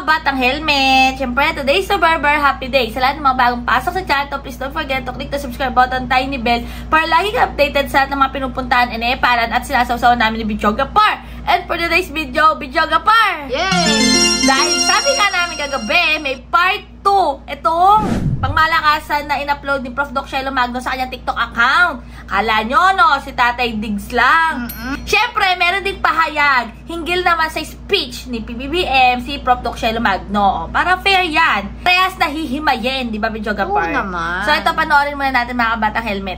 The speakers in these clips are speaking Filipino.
batang helmet! Siyempre, today's a Barber Happy Day! Sa lahat ng mga bagong pasok sa channel, please don't forget to click the subscribe button, tiny bell, para lagi ka updated sa lahat ng mga pinupuntahan, ineparan at sinasawsawan namin ni Videographer. And for today's video, Videographer! Yay! Dahil sabi nga namin kagabi, may part 2. Itong pangmalakasan na in-upload ni Prof. Doc Shelo Magno sa kanyang TikTok account. Kala nyo, no? Si Tatay Diggs lang. Siyempre, meron din pahayag. Hinggil naman sa speech ni PBBM si Prof. Doc Shelo Magno. Para fair yan. Parehas na hihimayin, di ba, Videographer? Oo naman. So, ito, panoorin muna natin mga kabatang helmet.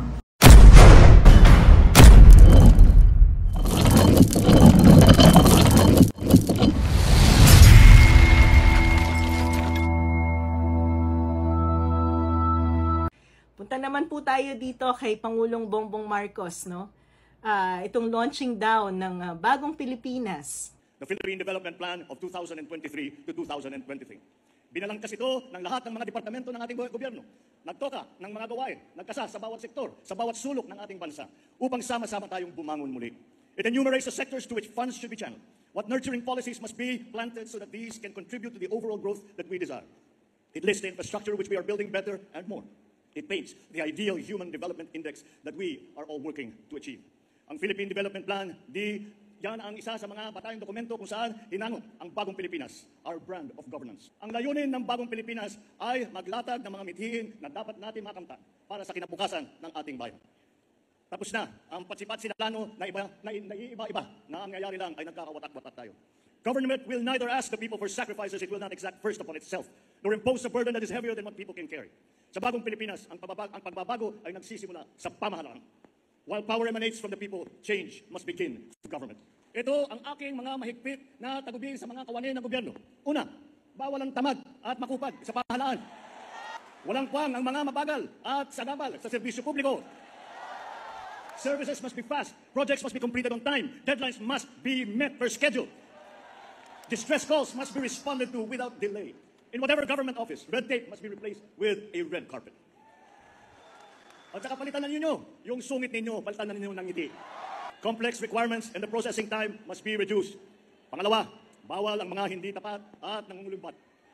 Punta naman po tayo dito kay Pangulong Bongbong Marcos, no? Itong launching down ng Bagong Pilipinas. The Philippine Development Plan of 2023 to 2023. Binalangkas ito ng lahat ng mga departamento ng ating gobyerno. Nagtoka ng mga gawain, nagkasa sa bawat sektor, sa bawat sulok ng ating bansa, upang sama-sama tayong bumangon muli. It enumerates the sectors to which funds should be channeled. What nurturing policies must be planted so that these can contribute to the overall growth that we desire. It lists the infrastructure which we are building better and more. It paints the ideal human development index that we are all working to achieve. Ang Philippine Development Plan, yan ang isa sa mga batayang dokumento kung saan hinangon ang Bagong Pilipinas, our brand of governance. Ang layunin ng Bagong Pilipinas ay maglatag ng mga mithiin na dapat natin makamtan para sa kinabukasan ng ating bayan. Tapos na ang patsi-patsi na plano na iba-iba na ang nangyayari lang ay nagkakawatak-watak tayo. Government will neither ask the people for sacrifices it will not exact first upon itself, nor impose a burden that is heavier than what people can carry. Sa Bagong Pilipinas, ang pagbabago ay nagsisimula sa pamahalaan. While power emanates from the people, change must begin from government. Ito ang aking mga mahigpit na tagubilin sa mga kawani ng gobyerno. Una, bawal ang tamad at makupad sa pamahalaan. Walang puwang ang mga mabagal at sagabal sa serbisyo publiko. Services must be fast. Projects must be completed on time. Deadlines must be met per schedule. Distress calls must be responded to without delay. In whatever government office, red tape must be replaced with a red carpet. At saka palitan na ninyo yung sungit ninyo, palitan na ninyo ng ngiti. Complex requirements and the processing time must be reduced. Pangalawa, bawal ang mga hindi tapat at nangungulumbat.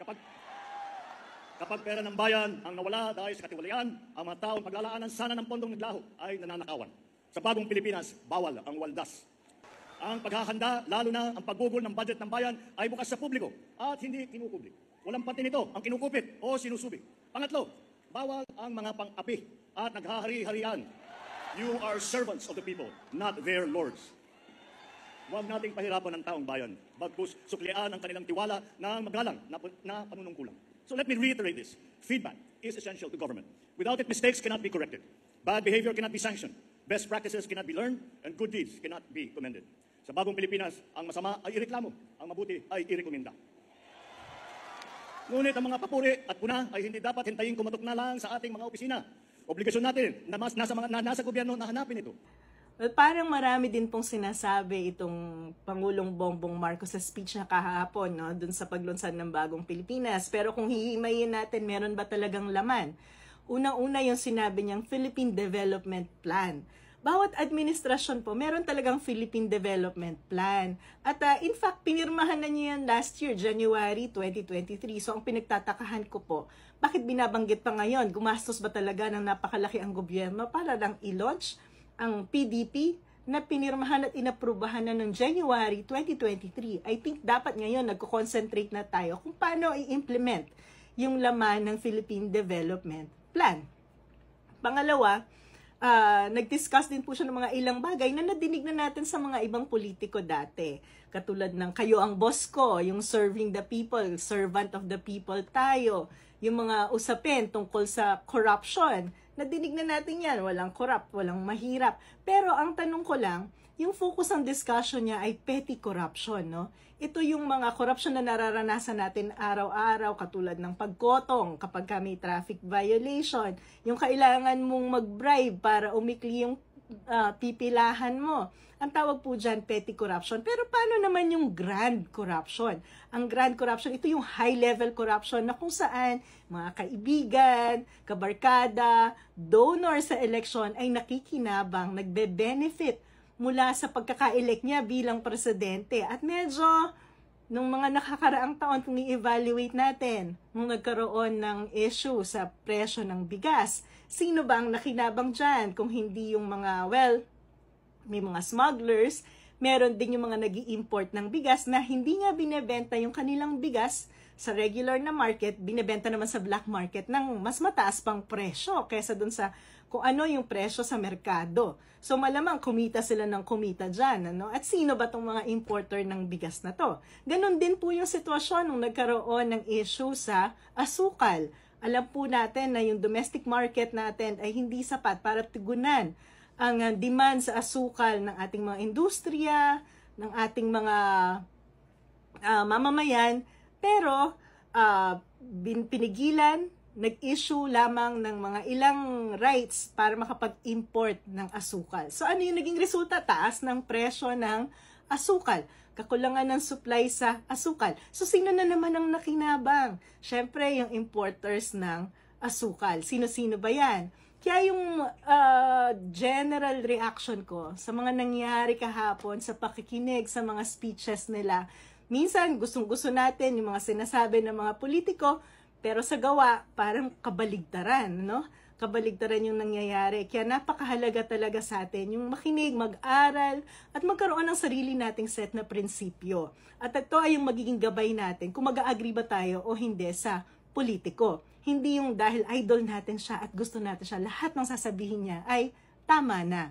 Kapag pera ng bayan ang nawala dahil sa katiwalian, ang mga taong paglalaanan sana ng pondong naglaho ay nananakawan. Sa Bagong Pilipinas, bawal ang waldas. Ang paghahanda, lalo na ang paggugol ng budget ng bayan ay bukas sa publiko at hindi kinupublik. Walang pati nito ang kinukupit o sinusubik. Pangatlo, bawal ang mga pang-api at naghahari-harian. You are servants of the people, not their lords. Huwag nating pahirapan ang taong bayan, bagkus suklian ang kanilang tiwala ng magalang na panunungkulan. So let me reiterate this. Feedback is essential to government. Without it, mistakes cannot be corrected. Bad behavior cannot be sanctioned. Best practices cannot be learned, and good deeds cannot be commended. Sa Bagong Pilipinas, ang masama ay ireklamo, ang mabuti ay irekomenda. Ngunit ang mga papuri at puna ay hindi dapat hintayin kumatok na lang sa ating mga opisina. Obligasyon natin na nasa gobyerno na hanapin ito. Well, parang marami din pong sinasabi itong Pangulong Bongbong Marcos sa speech na kahapon, no, dun sa paglunsad ng Bagong Pilipinas. Pero kung hihimayin natin, meron ba talagang laman? Unang-una yung sinabi niyang Philippine Development Plan. Bawat administrasyon po, meron talagang Philippine Development Plan. At in fact, pinirmahan na niya yan last year, January 2023. So ang pinagtatakahan ko po, bakit binabanggit pa ngayon? Gumastos ba talaga ng napakalaki ang gobyerno para lang i-launch ang PDP na pinirmahan at inaprubahan na noong January 2023? I think dapat ngayon nagko-concentrate na tayo kung paano i-implement yung laman ng Philippine Development Plan. Pangalawa, nag-discuss din po siya ng mga ilang bagay na nadinig na natin sa mga ibang politiko dati. Katulad ng kayo ang boss ko, yung serving the people, servant of the people tayo. Yung mga usapin tungkol sa corruption, nadinig na natin yan, walang corrupt, walang mahirap. Pero ang tanong ko lang, yung focus ng discussion niya ay petty corruption, no? Ito yung mga corruption na nararanasan natin araw-araw, katulad ng pagkotong kapag may traffic violation, yung kailangan mong mag-bribe para umikli yung pipilahan mo. Ang tawag po dyan, petty corruption. Pero paano naman yung grand corruption? Ang grand corruption, ito yung high-level corruption na kung saan mga kaibigan, kabarkada, donor sa eleksyon ay nakikinabang, nagbe-benefit mula sa pagkaka-elect niya bilang presidente. At medyo nung mga nakakaraang taon, kung i-evaluate natin, nung nagkaroon ng issue sa presyo ng bigas, sino ba ang nakinabang dyan? Kung hindi yung mga, may mga smugglers, meron din yung mga nag-i-import ng bigas na hindi nga binebenta yung kanilang bigas sa regular na market, binebenta naman sa black market ng mas mataas pang presyo kaysa dun sa kung ano yung presyo sa merkado. So malamang kumita sila ng kumita dyan. Ano? At sino ba tong mga importer ng bigas na to? Ganon din po yung sitwasyon nung nagkaroon ng issue sa asukal. Alam po natin na yung domestic market natin ay hindi sapat para tugunan ang demand sa asukal ng ating mga industriya, ng ating mga mamamayan. Pero pinigilan, nag-issue lamang ng mga ilang rights para makapag-import ng asukal. So ano yung naging resulta? Taas ng presyo ng asukal. Kakulangan ng supply sa asukal. So sino na naman ang nakinabang? Siyempre yung importers ng asukal. Sino-sino ba yan? Kaya yung general reaction ko sa mga nangyari kahapon sa pakikinig sa mga speeches nila, minsan gustong-gusto natin yung mga sinasabi ng mga politiko, pero sa gawa, parang kabaligtaran, no? Kabaligtaran yung nangyayari. Kaya napakahalaga talaga sa atin yung makinig, mag-aral, at magkaroon ng sarili nating set na prinsipyo. At ito ay yung magiging gabay natin kung mag-agree ba tayo o hindi sa politiko. Hindi yung dahil idol natin siya at gusto natin siya, lahat ng sasabihin niya ay tama na.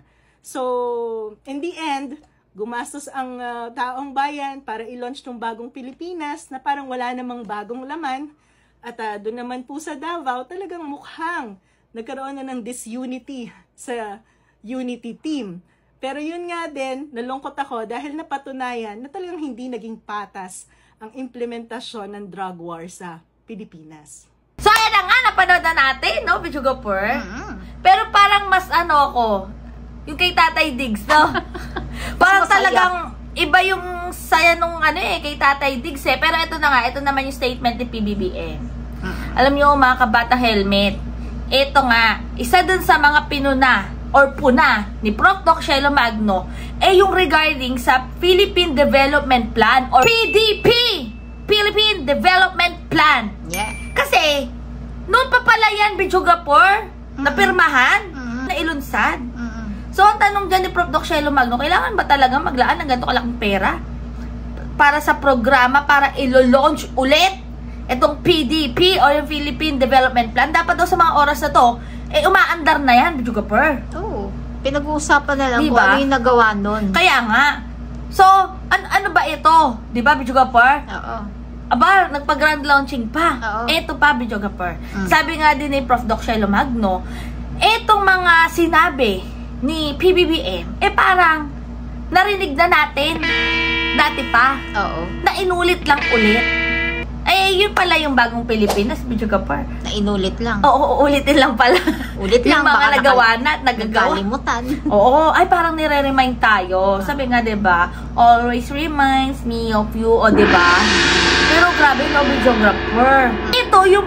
So, in the end, gumastos ang taong bayan para i-launch ng bagong Pilipinas na parang wala namang bagong laman. At doon naman po sa Davao, talagang mukhang nagkaroon na ng disunity sa unity team. Pero yun nga din, nalungkot ako dahil napatunayan na talagang hindi naging patas ang implementasyon ng drug war sa Pilipinas. So, ayan na nga, napanood na natin, no, Bichugapur? Pero parang mas ako, yung kay Tatay Diggs, no? Parang talagang iba yung saya nung kay Tatay Diggs eh. Pero ito na nga, ito naman yung statement ni PBBM. Alam nyo mga kabata helmet, ito nga, isa dun sa mga pinuna or puna ni Prof. Doc Shelo Magno yung regarding sa Philippine Development Plan or PDP, Philippine Development Plan. Yeah. Kasi, noon pa pala yan, Bichugapur, napirmahan, na ilunsad. So, ang tanong dyan ni Prof. Doc Shelo Magno, kailangan ba talaga maglaan ng ganito kalaking pera para sa programa para ilo-launch ulit itong PDP o yung Philippine Development Plan? Dapat daw sa mga oras na to, umaandar na yan, Bichugapur. Oo. Pinag-uusapan na lang diba? Kung ano yung nagawa nun. Kaya nga. So, ano ba ito? Diba, Bichugapur? Oo. Aba, nagpa-grand launching pa. Oo. Ito pa, Bichugapur. Sabi nga din ni Prof. Doc Shelo Magno, itong mga sinabi ni PBBM, parang narinig na natin dati pa. Oo. Na inulit lang ulit. Yun pala yung bagong Pilipinas, Bichugapur. Na inulit lang. Oo, ulitin lang pala. Ulit lang. Yung mga nagawa na at nagagawa. Nagkalimutan. Oo, parang nire-remind tayo. Sabi nga, diba, always reminds me of you, diba? Pero grabe, no, Bichugapur. Ito yung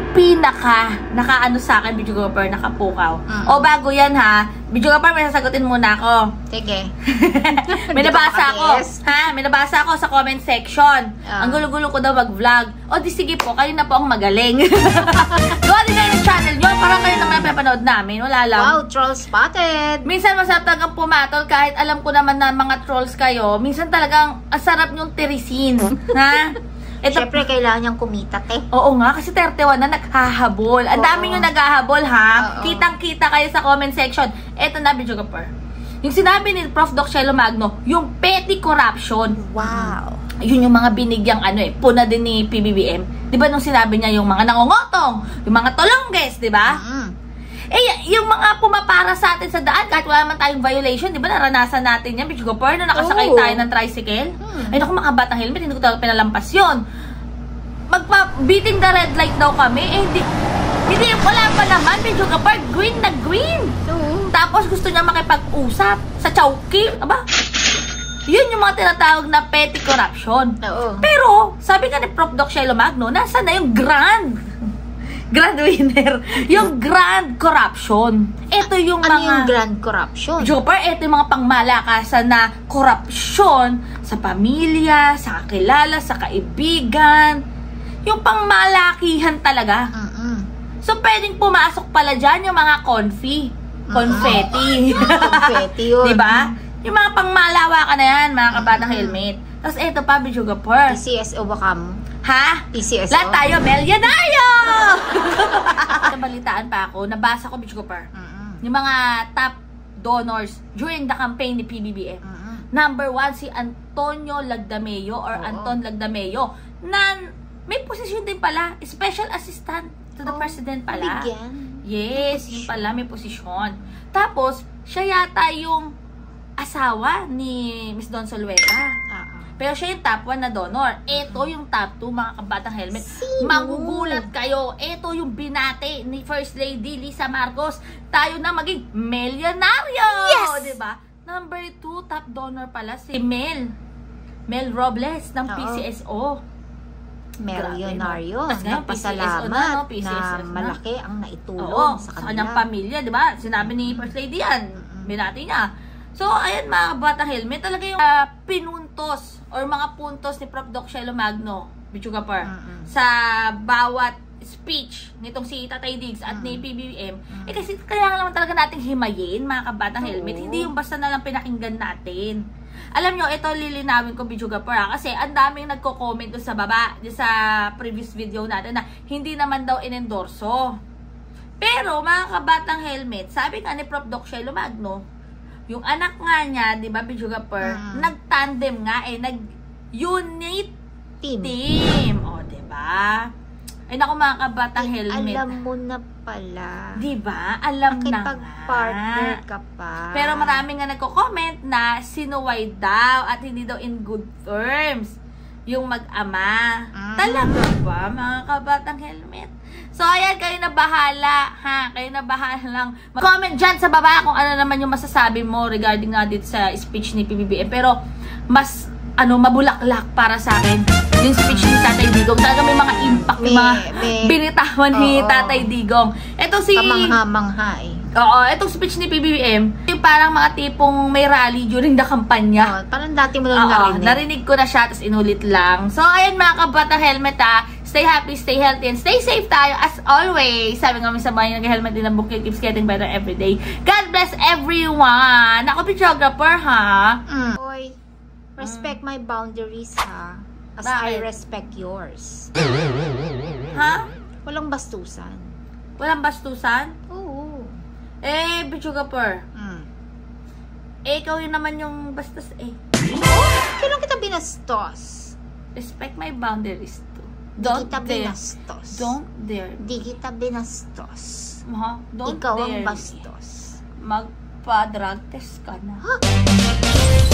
nakaano sa akin, Bichugapur, nakapukaw. O, bago yan, ha? Bichugapur, may sasagutin muna ako. Sige. May nabasa ako. May nabasa ako sa comment section. Ang gulo-gulo ko daw mag-vlog. O, di sige po, kayo na po ang magaling. Gawa din kayo ng channel nyo, parang kayo naman napapanood namin. Wala lang. Wow, troll spotted. Minsan masarap talagang pumatol kahit alam ko naman na mga trolls kayo. Minsan talagang ang sarap nyong tirisin. Ha? Siyempre, kailangan niyang kumita, Oo nga, kasi 31 na naghahabol. Ang dami nyo naghahabol, ha? Kitang-kita kayo sa comment section. Eto na, Bichugapur. Yung sinabi ni Prof. Doc Shelo Magno, yung petty corruption. Wow. Yun yung mga binigyang puna din ni PBBM. Di ba nung sinabi niya yung mga nangongotong, yung mga tolongges, di ba? Yung mga pumapara sa atin sa daan, kahit wala man tayong violation, di ba naranasan natin yan, Bichugapur, nung nakasakay tayo ng tricycle? Ay naku, mga batang helmet, hindi ko talaga pinalampas yun. Beating the red light daw kami, hindi, wala pa naman, Bichugapur, green na green. Tapos gusto niya makipag-usap sa chowking, aba? Yun yung mga tinatawag na petty corruption. Pero, sabi ka ni Prof. Doc Shelo Magno, nasa na yung grand Grand winner. Yung grand corruption. Ito yung Ano mga... yung grand corruption? Joper, ito yung mga pangmalakasan na korupsyon sa pamilya, sa kakilala, sa kaibigan. Yung pangmalakihan talaga. So, pwedeng pumasok pala dyan yung mga confetti. Confetti yun. Diba? Yung mga pangmalawakan na yan, mga kabatang helmet. Tapos ito pa, Bijogaper. PCSO ba kam? Ha? PCSO? Lahat tayo, milyonaryo! Nabalitaan pa ako, nabasa ko, Bijogaper. Yung mga top donors during the campaign ni PBBM. Number 1, si Antonio Lagdameo or Anton Lagdameo na may posisyon din pala, special assistant to the president pala. Bigyan. Yes, yun pala, may posisyon. Tapos, siya yata yung asawa ni Miss Don Solueta. Pero siya yung top 1 na donor. Ito yung top 2, mga kabatang helmet. Magugulat kayo. Ito yung binate ni First Lady Lisa Marcos. Tayo na maging milyonaryo! Yes! Diba? Number 2, top donor pala si Mel Robles ng PCSO. Milyonaryo. Tapos ngayon, Nagpasalamat PCSO na malaki ang naitulong sa kanila. kanyang pamilya, di ba? Sinabi ni First Lady yan. Binati niya. So, ayan mga batang helmet, talaga yung pinuntos or mga puntos ni Prof. Doc Shelo Magno, Bichugapar, sa bawat speech nitong si Tatay Diggs at ni PBBM, kasi kaya naman talaga nating himayin, mga kabatang helmet. Hindi yung basta na lang pinakinggan natin. Alam nyo, ito lilinawin ko, Bichugapar, kasi ang daming nagko-comment doon sa baba, doon sa previous video natin na hindi naman daw inendorso. Pero, mga kabatang helmet, sabi nga ni Prof. Doc Shelo Magno, yung anak nga niya, di ba, Bichugapar, nag-tandem nga nag-unit team. O, di ba? Ay, naku, mga kabatang helmet. Alam mo na pala. Di ba? Alam na nga. Partner ka pa. Pero marami nga nagko-comment na sinuway daw at hindi daw in good terms yung mag-ama. Talaga ba, mga kabatang helmet? So, ayan, kayo na bahala, ha? Kayo na bahala lang. Comment dyan sa baba kung ano naman yung masasabi mo regarding nga dito sa speech ni PBBM. Pero, mas, mabulaklak para sa akin yung speech ni Tatay Digong. Talaga may mga impact, may mga binitawan ni Tatay Digong. Ito si... Kamangha-mangha Oo, itong speech ni PBBM, yung parang mga tipong may rally during the kampanya. Parang dati mo lang narinig. Narinig ko na siya, tapos inulit lang. So, ayan mga kabatang helmet stay happy, stay healthy, and stay safe tayo as always. Sabi nga sa mga nag-helmet din ang bukid keeps getting better every day. God bless everyone! Ako, Bichographer, ha? Boy, respect my boundaries, ha? As I respect yours. Ha? Walang bastusan. Walang bastusan? Oo. Bichographer. Ikaw yun naman yung bastos, Kailan kita binastos? Respect my boundaries too. Di kita binastos. Don't dare. Di kita binastos. Don't Ikaw dare. ang bastos. Magpa-drug test ka na.